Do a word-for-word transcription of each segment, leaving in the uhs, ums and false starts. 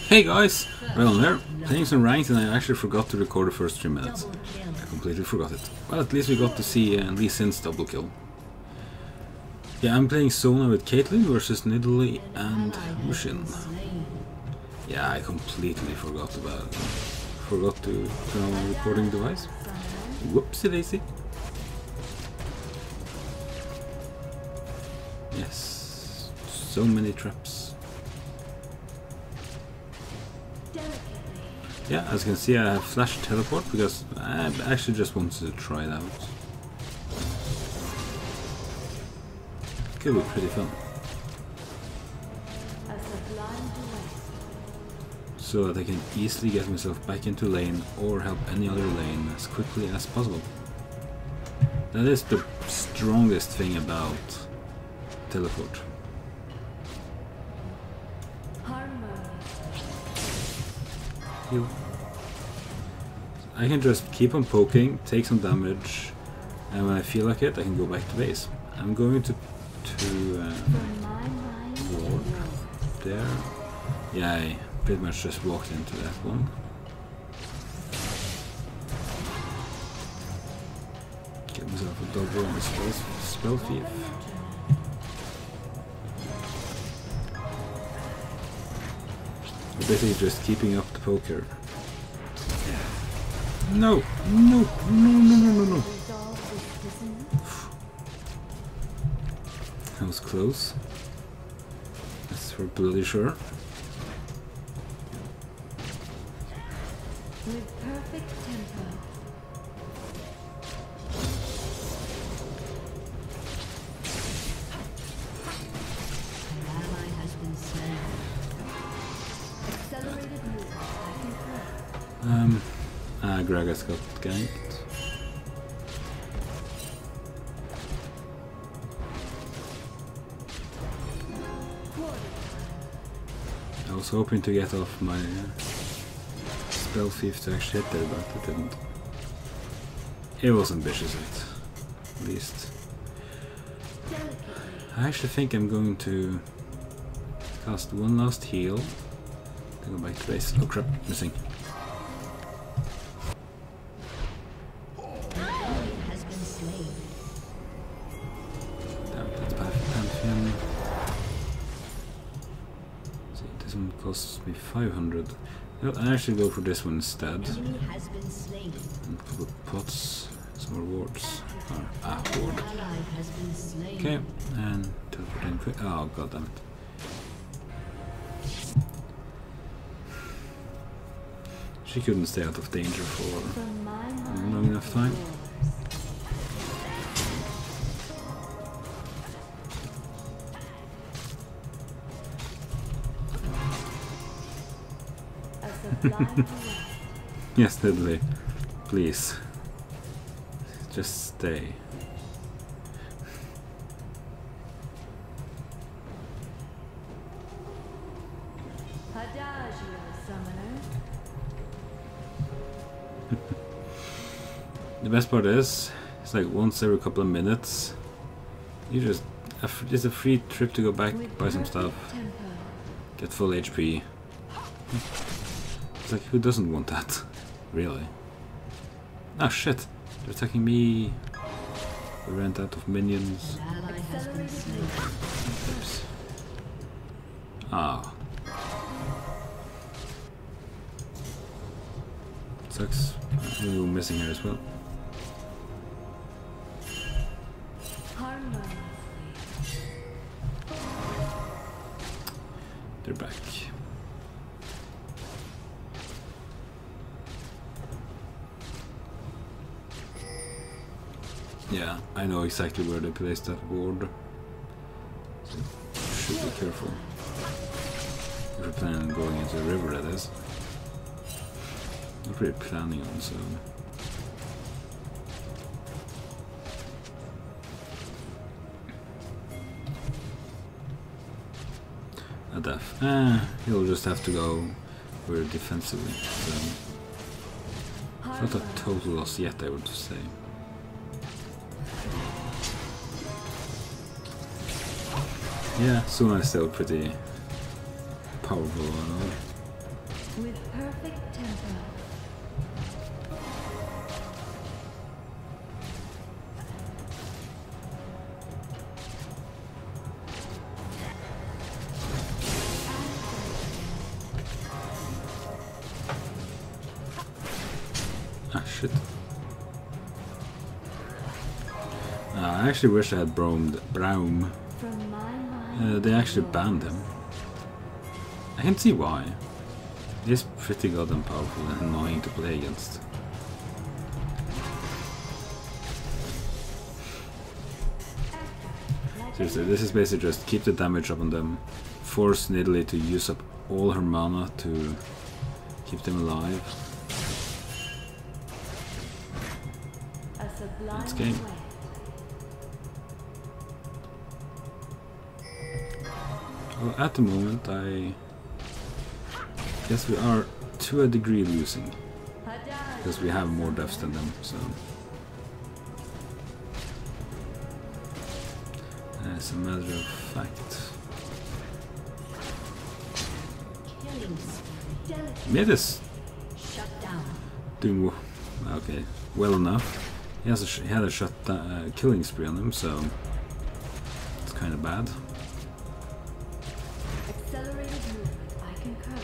Hey guys! Well, I'm there, playing some ranked and I actually forgot to record the first three minutes. I completely forgot it. Well, at least we got to see uh, Lee Sin's double kill. Yeah, I'm playing Sona with Caitlyn versus Nidalee and Lucian. Yeah, I completely forgot about it. Forgot to turn on my recording device. Whoopsie daisy. Yes, so many traps. Yeah, as you can see, I have flash teleport because I actually just wanted to try it out. Could be pretty fun. So that I can easily get myself back into lane or help any other lane as quickly as possible. That is the strongest thing about teleport. Heal. I can just keep on poking, take some damage, and when I feel like it, I can go back to base. I'm going to to uh, ward there. Yeah, I pretty much just walked into that one. Get myself a double on the spell, spell thief. Basically just keeping up the poker. No, no, no, no, no, no, no. That was close. That's for bloody sure. With perfect tempo. An ally has been slain. Accelerated move. Um, ah, Gragas got ganked. I was hoping to get off my uh, spell thief to actually hit there, but it didn't. It was ambitious, at least. I actually think I'm going to cast one last heal. Go back to base. Oh crap, missing. Damn, that's bad for Pantheon. See, this one costs me five hundred. No, I actually go for this one instead. And a couple of pots, some more wards. Or, ah, ward. Okay, and teleport in quick. Oh, god damn it. She couldn't stay out of danger for long enough time. Yes, Nidalee, please, just stay. The best part is, it's like once every couple of minutes, you just, it's a free trip to go back, buy some stuff, get full H P. It's like, who doesn't want that? Really? Ah shit, they're attacking me. We ran out of minions. Oops. Ah. Sucks. We're missing her as well. They're back. Yeah, I know exactly where they placed that ward. So should be careful. If we're planning on going into the river, that is. Not really planning on, so. A death. Ah, he'll just have to go very defensively. So. Not a total loss yet, I would say. Yeah, Sona is still pretty powerful and all. With perfect tempo. Ah, shit. Uh, I actually wish I had Braum. Braum. From my mind Uh, they actually banned him. I can see why. He's pretty goddamn powerful and annoying to play against. Seriously, this is basically just keep the damage up on them, force Nidalee to use up all her mana to keep them alive. a sublime Let's game. way. Well, at the moment, I guess we are to a degree losing, because we have more deaths than them, so... As a matter of fact... Killing spree. Delicate. Mid is Shut down. doing w okay, well enough. He, has a sh he had a shut uh, killing spree on him, so... It's kind of bad. Accelerated movement. I concur.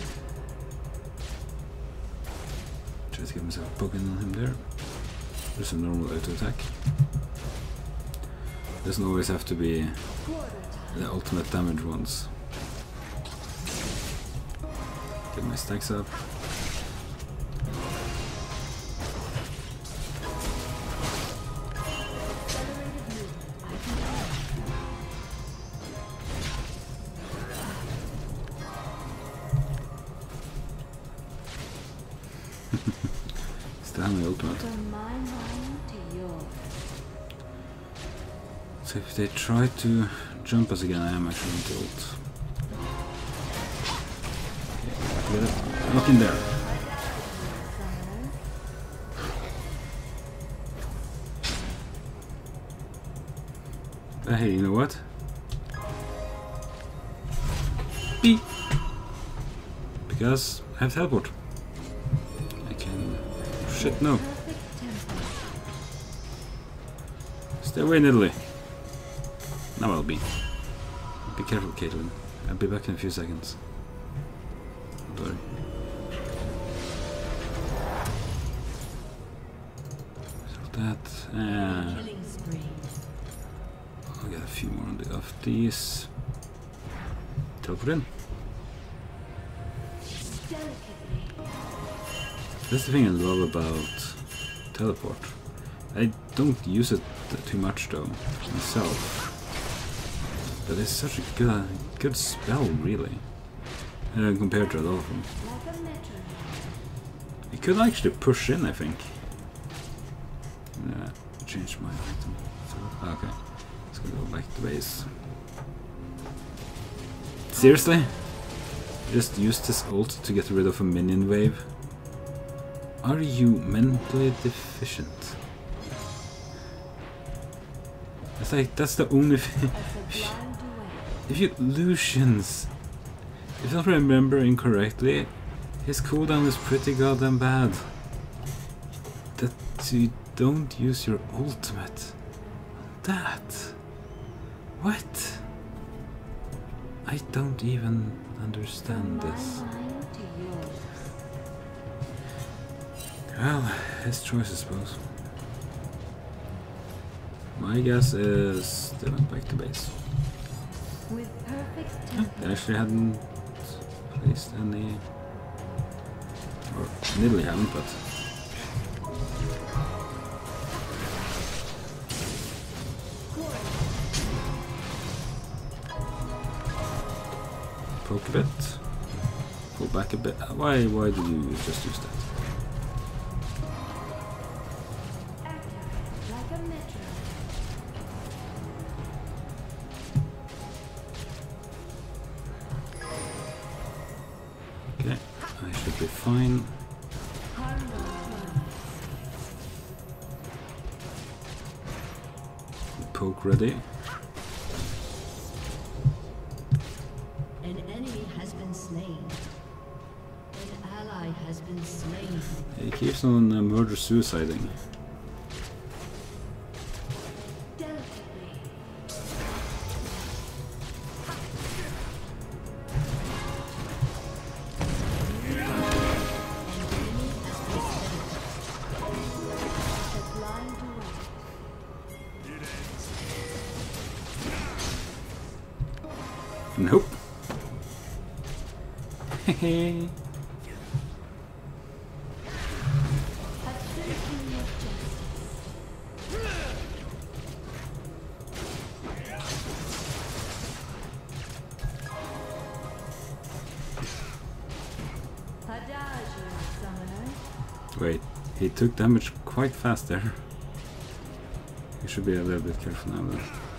Try to get myself a poke in on him there. Just a normal auto attack. Doesn't always have to be the ultimate damage ones. Get my stacks up. Still have my ultimate. From my mind to yours. So if they try to jump us again, I am actually going to ult. Okay, get it. Lock in there. But hey, you know what? B. Because I have teleport. I can... Shit, no. Perfect tempo. Stay away, Nidalee. Now I'll be. Be careful, Caitlyn. I'll be back in a few seconds. Don't worry. So that. Uh, Killing spree. I'll get a few more on the, of these. Teleport in. Delicately. That's the thing I love about teleport. I don't use it too much though, myself. But it's such a good, uh, good spell, really, uh, compared to a lot of them. Like a metronome. It could actually push in, I think. Yeah, change my item. So, okay, let's go back to base. Seriously? Just use this ult to get rid of a minion wave? Are you mentally deficient? It's like, that's the only thing. If you Lucians, if I remember incorrectly, his cooldown is pretty goddamn bad. That you don't use your ultimate. That. What? I don't even understand this. Well, his choice, I suppose. My guess is they went back to base. With perfect They tempo. actually hadn't placed any, or nearly haven't, but poke a bit, pull back a bit. Why? Why did you just use that? Like a metronome. Okay, I should be fine. Poke ready. An enemy has been slain. An ally has been slain. He keeps on uh, murder suiciding. Nope. Hehe. Wait, he took damage quite fast there. You should be a little bit careful now though.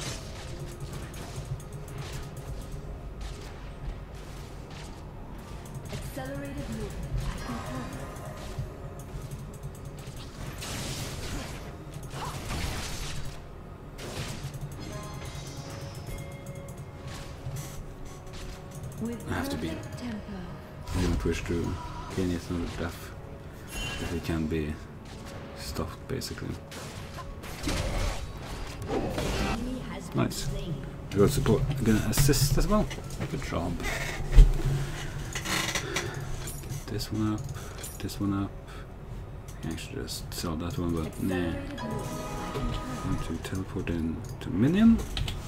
Accelerated movement. I confirm. With I have to be. perfect tempo. I'm gonna push through. Gain yet another death. If he can be stopped basically. Enemy has been Nice. slain. I got support. I'm gonna assist as well. Good job. Get this one up. This one up. I can actually just sell that one, but nah. Accelerated movement. I I'm confirm. going to teleport in to minion. An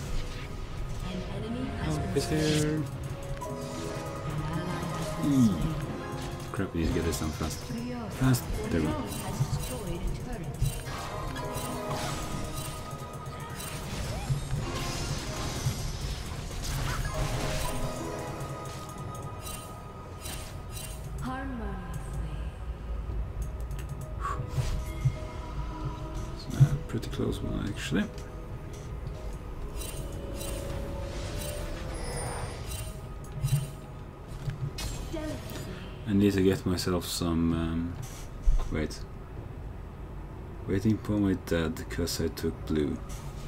enemy has been It's here. slain. An ally has been Mm. slain. Crap, we need to get this done fast. Your Fast. There we go. has destroyed a turret. Harmoniously. It's a pretty close one actually. I need to get myself some. Um, wait. Waiting for my dad because I took blue.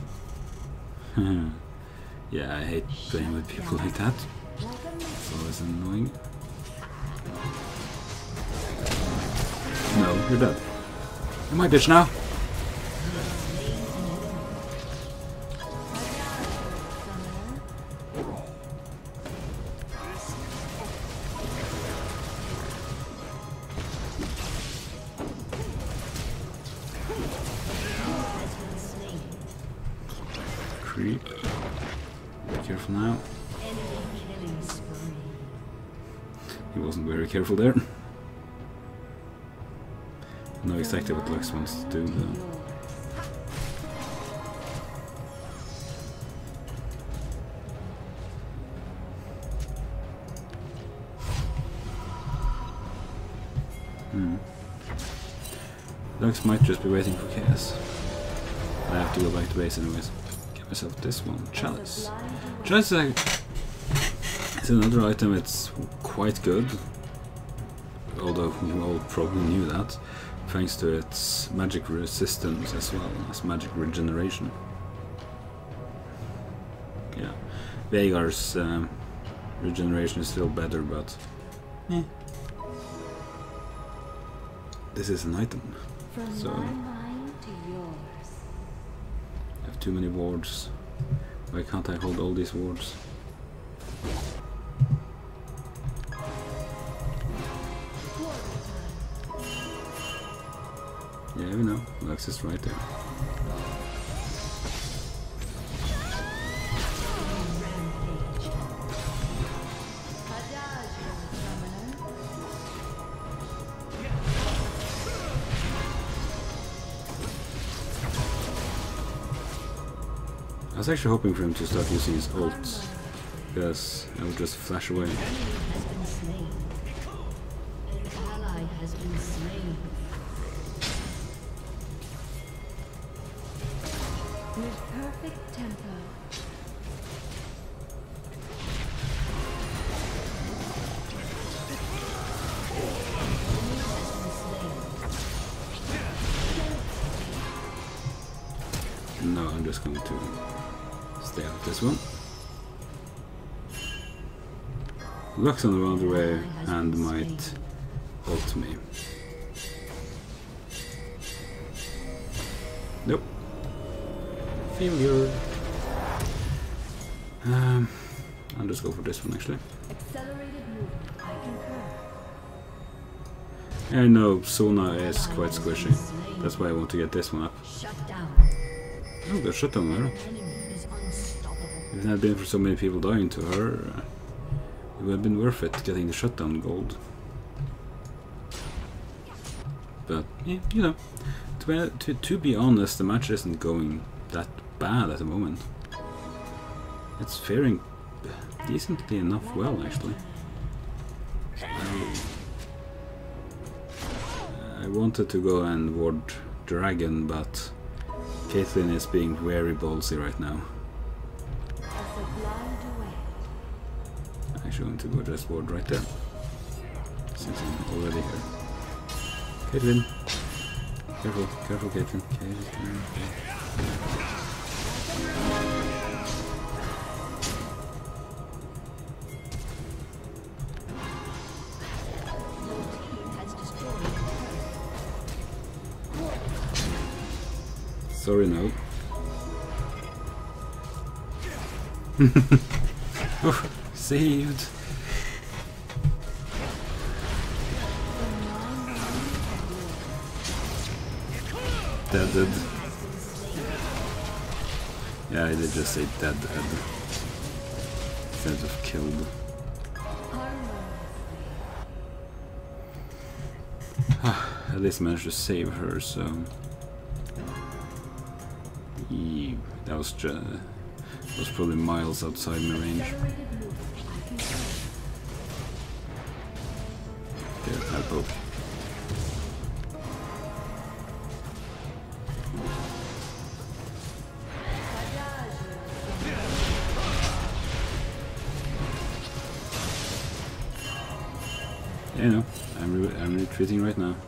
Yeah, I hate playing with people like that. It's always annoying. No, you're dead. You're my bitch now. Creep. Be careful now. Enemy killing spree. He wasn't very careful there. I know exactly what Lux wants to do though. Hmm. Lux might just be waiting for chaos. I have to go back to base anyways. Get myself this one. Chalice. Chalice is, like, it's another item, it's quite good. Although you all probably knew that. Thanks to its magic resistance as well as magic regeneration. Yeah. Veigar's um, regeneration is still better, but eh. This is an item. From So my mind to yours. I have too many wards. Why can't I hold all these wards? Yeah, we know. Lux is right there. Rampage. Adagio, summoner. I was actually hoping for him to start using his ult, because I would just flash away. An enemy has been slain. An ally has been slain. With perfect tempo. No, I'm just going to stay out this one. Lux on the round away and might ult me. Nope. Failure. Um, I'll just go for this one actually. Accelerated move. I concur. I know Sona is quite squishy. That's why I want to get this one up. Shut down. Oh, got shut down there. Enemy is unstoppable. If it had been for so many people dying to her, uh, it would have been worth it getting the shutdown gold. But, yeah, you know, to, to, to be honest, the match isn't going that bad at the moment. It's faring decently enough well, actually. Um, I wanted to go and ward Dragon, but Caitlyn is being very ballsy right now. I'm actually going to go just ward right there, since I'm already here. Caitlyn! Careful, careful Caitlyn. Caitlyn. Sorry, no. Oh, saved. Deaded. Yeah, I did just say dead dead instead of killed. At least managed to save her, so yeah, that was just that was probably miles outside my range. There, I poke. Yeah, no, I'm re I'm retreating right now.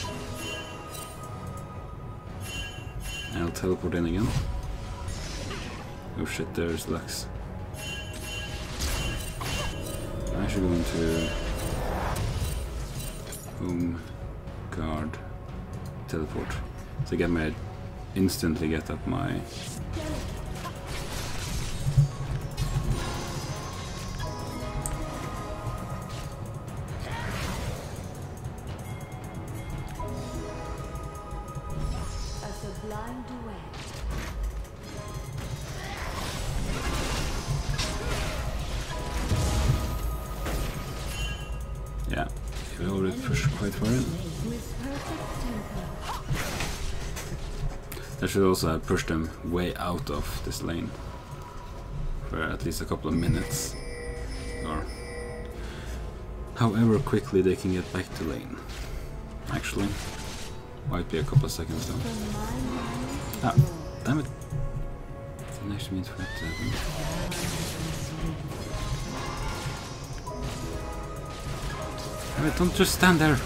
I'll teleport in again. Oh shit, there's Lux. I'm actually going to home guard teleport to get my instantly get up my yeah, we already pushed quite far in. I should also have pushed them way out of this lane for at least a couple of minutes, or however quickly they can get back to lane. Actually, might be a couple of seconds though. Ah, damn it! Didn't actually mean for that to happen. Damn it, don't just stand there!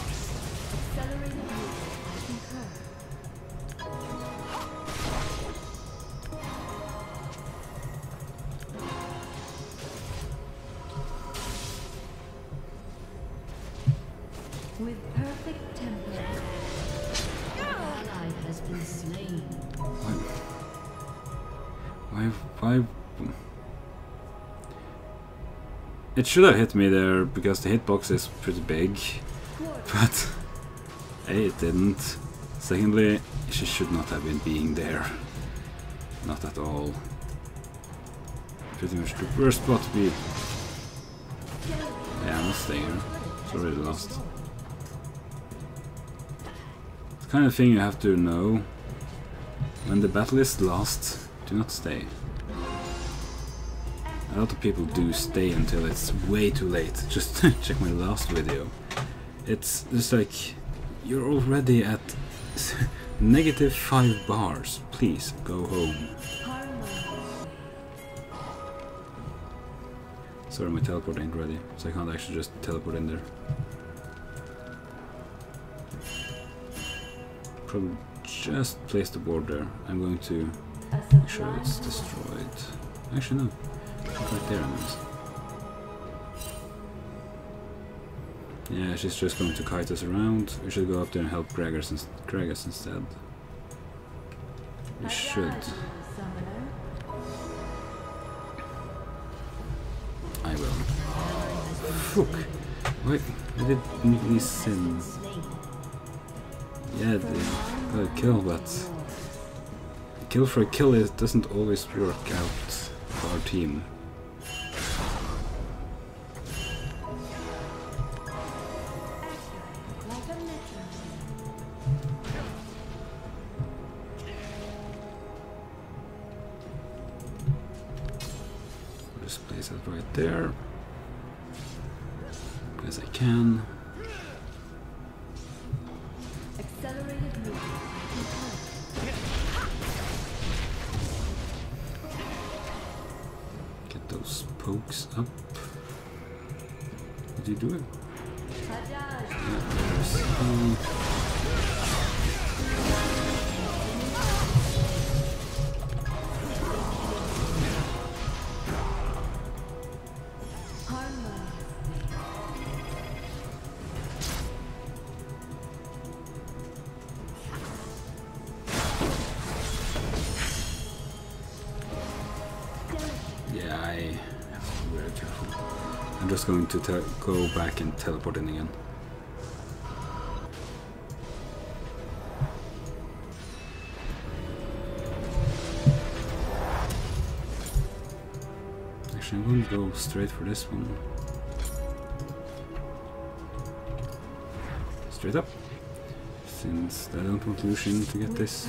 With perfect tempo, an ally has been slain. Why? Why? Why? It should have hit me there because the hitbox is pretty big, but A, it didn't. Secondly, she should not have been being there. Not at all. Pretty much the worst spot to be. Yeah, I must stay here. It's already lost. It's the kind of thing you have to know. When the battle is lost, do not stay. A lot of people do stay until it's way too late. Just check my last video. It's just like, you're already at negative five bars. Please, go home. Sorry, my teleport ain't ready, so I can't actually just teleport in there. Probably just place the board there. I'm going to make sure it's destroyed. Actually, no. Right there, anyways. Yeah, she's just going to kite us around. We should go up there and help Gregors, ins Gregors instead. We should. I will. Fuck! Wait, I did immediately sin. Yeah, they got a kill, but kill for a kill it doesn't always work out for our team. Just place it right there, as I can. Get those pokes up. What do you do? Yeah, there's, um, yeah, I have to be very careful. I'm just going to te go back and teleport in again. Actually, I'm going to go straight for this one. Straight up. Since I don't want Lucian to get this.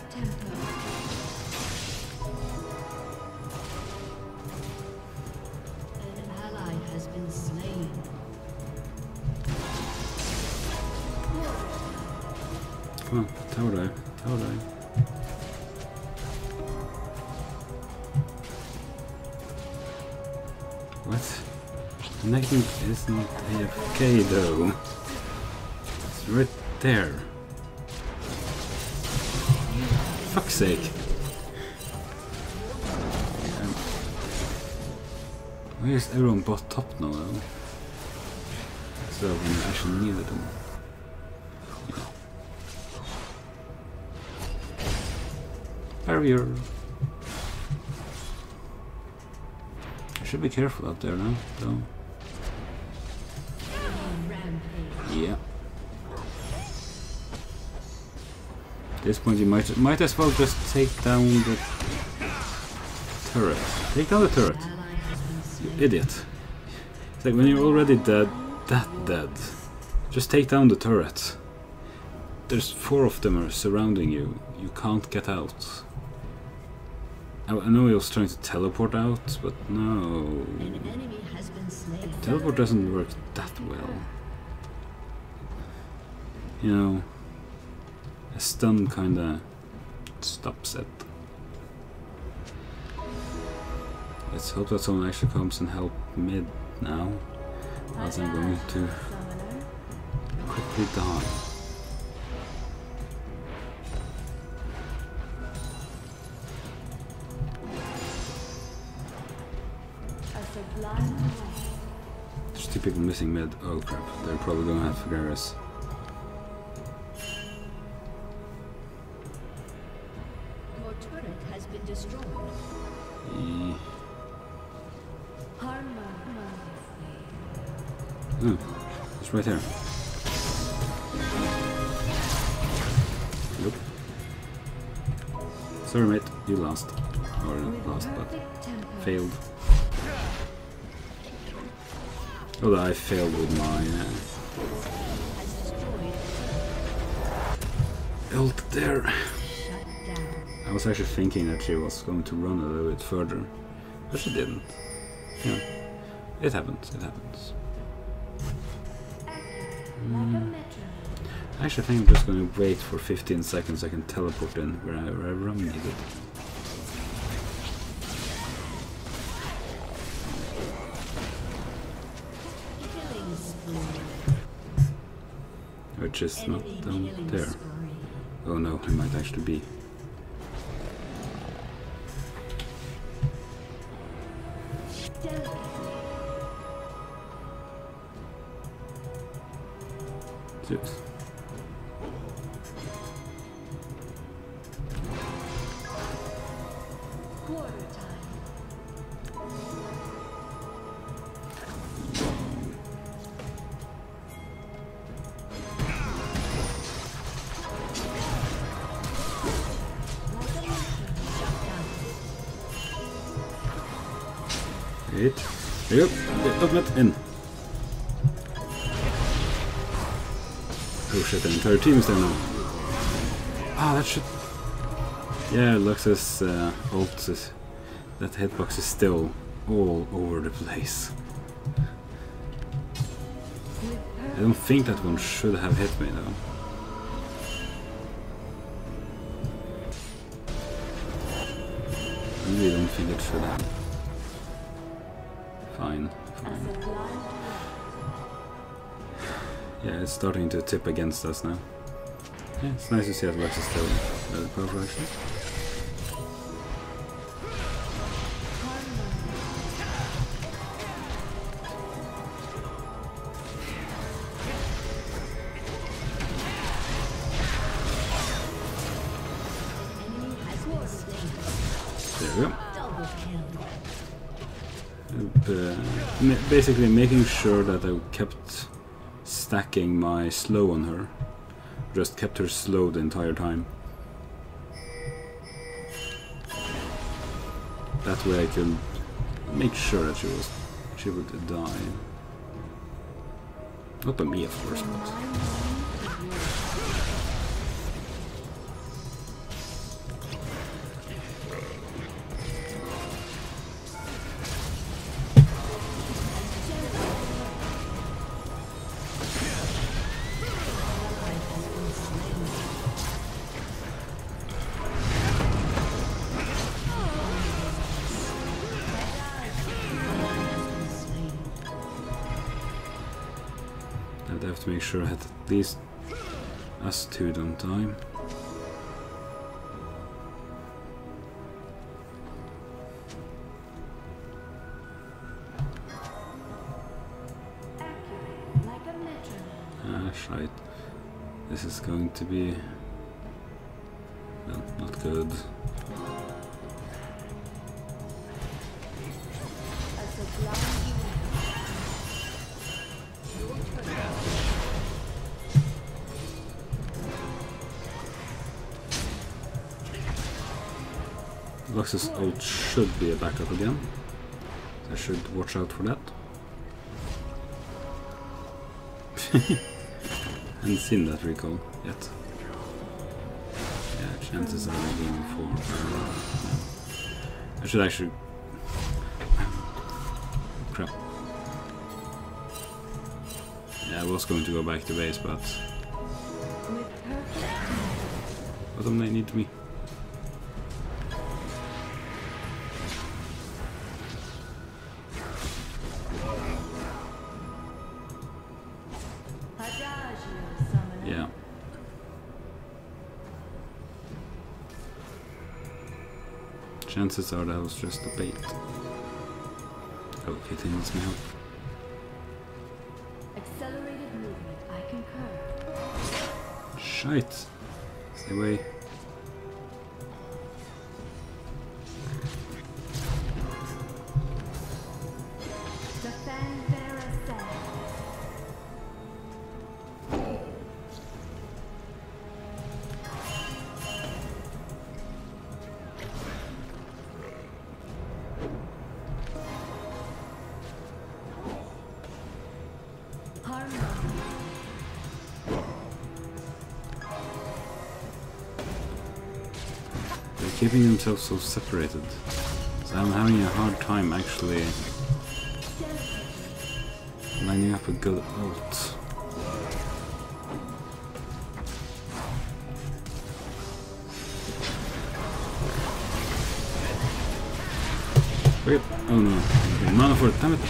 Come on, tower dive, tower dive. What? The Nike isn't A F K though. It's right there. Fuck's sake. Um, why is everyone bot top now though? So when I actually needed them. Barrier. I should be careful out there now, though. Yeah. At this point, you might might as well just take down the turret. Take down the turret. You idiot. It's like when you're already dead, that dead. Just take down the turret. There's four of them are surrounding you. You can't get out. I know he was trying to teleport out, but no. An enemy has been slain. Teleport doesn't work that well. You know, a stun kinda stops it. Let's hope that someone actually comes and help mid now, else I'm going to quickly die. There's two people missing mid. Oh crap, they're probably gonna have Figueres. Your turret has been destroyed. E oh, it's right there. Nope. Sorry mate, you lost. Or not lost, but failed. Oh, I failed with my uh, ult there. I was actually thinking that she was going to run a little bit further, but she didn't. Yeah, it happens, it happens. Mm. I actually think I'm just going to wait for fifteen seconds so I can teleport in wherever I'm needed. Which is not down there. Oh no, it might actually be. Oops. Quarter time. Hit. There you go. Get doublet in. Oh shit, the entire team is there now. Ah, that should... Yeah, Lux's uh, ult is... That hitbox is still all over the place. I don't think that one should have hit me though. I really don't think it should have. Fine, fine. Yeah, it's starting to tip against us now. Yeah, it's nice to see that Lux is still really powerful actually. There we go. Uh, basically making sure that I kept stacking my slow on her. Just kept her slow the entire time. That way I could make sure that she was she would die. Not by me, of course, but I'd have to make sure I had at least us two don't die. Ah, shite. This is going to be... well, not good. Lux's ult should be a backup again. I should watch out for that. Haven't seen that recall yet. Yeah, chances are they're going for... Uh, I should actually... Crap. Yeah, I was going to go back to base, but... What do they need me? Yeah. Chances are that was just a bait. Oh, Kitty needs me help. Accelerated movement, I concur. Shite. Stay away. They're keeping themselves so separated, so I'm having a hard time actually lining up a good ult. Wait, oh no, okay, mana for it, damn it.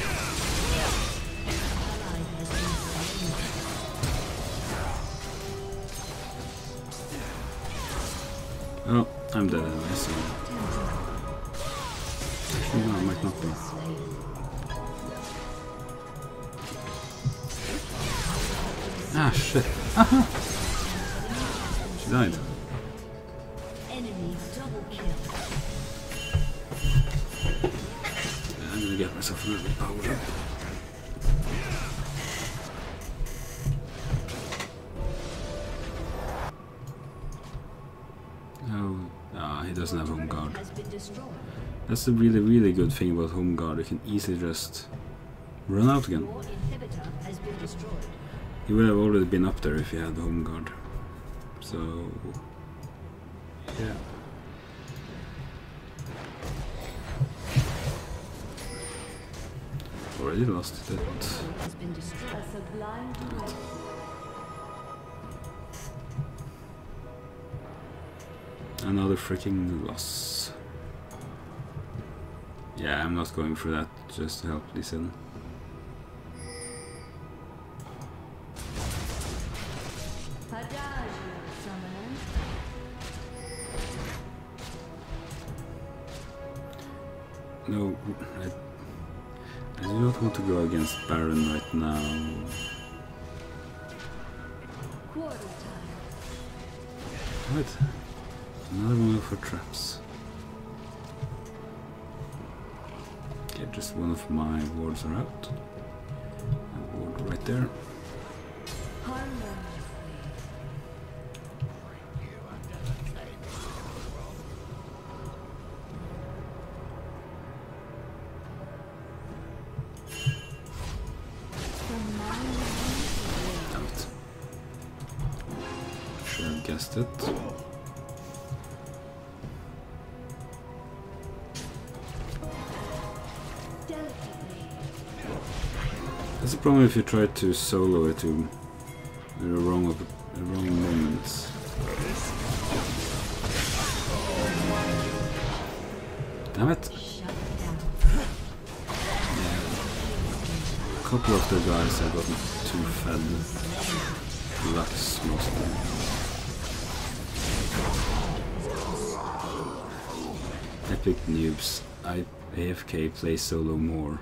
Oh, I'm dead anyway, so... Actually, no, I might not be. Ah, shit. Aha! She died. Enemy double kill. Yeah, I'm gonna get myself a little bit powered up. Oh, ah, he doesn't have home guard. Has been destroyed. That's the really, really good thing about home guard. You can easily just run out again. Your inhibitor has been destroyed. He would have already been up there if he had the home guard. So, yeah. Already lost it. Has been destroyed. A sublime duet. Another freaking loss. Yeah, I'm not going for that just to help Lee Sin. No, I, I do not want to go against Baron right now. What? Another one of her traps. Okay, just one of my wards are out. A ward right there. Damn it. Should have guessed it. That's the problem if you try to solo it to the wrong of the wrong moments. Damn it! Yeah, a couple of the guys have gotten too fed. Lux most of them. Epic noobs. I A F K play solo more.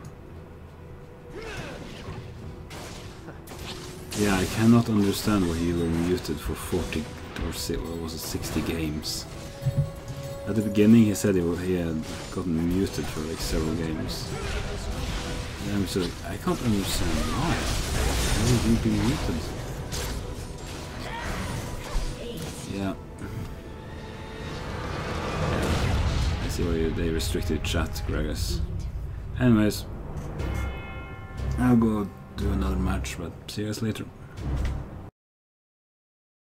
Yeah, I cannot understand why you were muted for forty or what was it, sixty games. At the beginning he said he, he had gotten muted for like several games. And I'm so like, I can't understand why. Why would you be muted? Yeah. yeah. I see why you, they restricted chat, Gregus. Anyways, I'll go do another match, but see you guys later.